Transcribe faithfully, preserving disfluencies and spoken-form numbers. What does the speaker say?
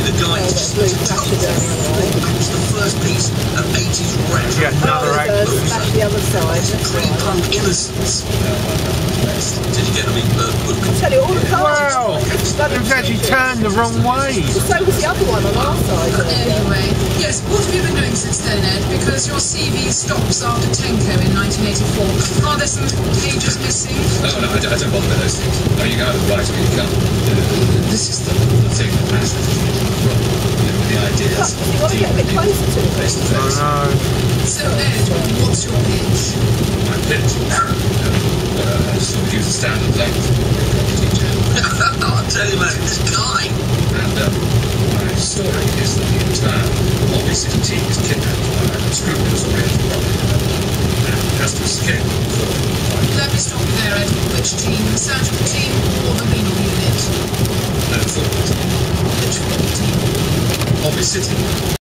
the guy Oh, just that blue flasher down the other way. that was the first piece of eighties retro. Yeah, another Oh, act. there's a flash the other side. That's right. Pre-punk innocence. Did you get the big uh, book? I tell you, all the cars. Wow! It was actually turned the wrong way. So was the other one on our side. Anyway, yes, what have you been doing since then, Ed? Because your C V stops after Tenko in nineteen eighty-four. Are there some pages missing? Oh, no, I don't, I don't bother with those things. No, you can either write or you can't. Uh, this is the, the thing that matters. Well, you know, the ideas. You want to get a bit closer to it. Face to I face. know. So, Ed, what's your pitch? My pitch. Uh, well, uh, I sort of use the standard length. I'll tell you about this guy. And um, my story is that the entire Hobby City team is kidnapped by a scrupulous oriental robbery and has to escape before Let me stop you there, Ed. Which team? The surgical team or the renal unit? no football team. Which football team? Hobby City.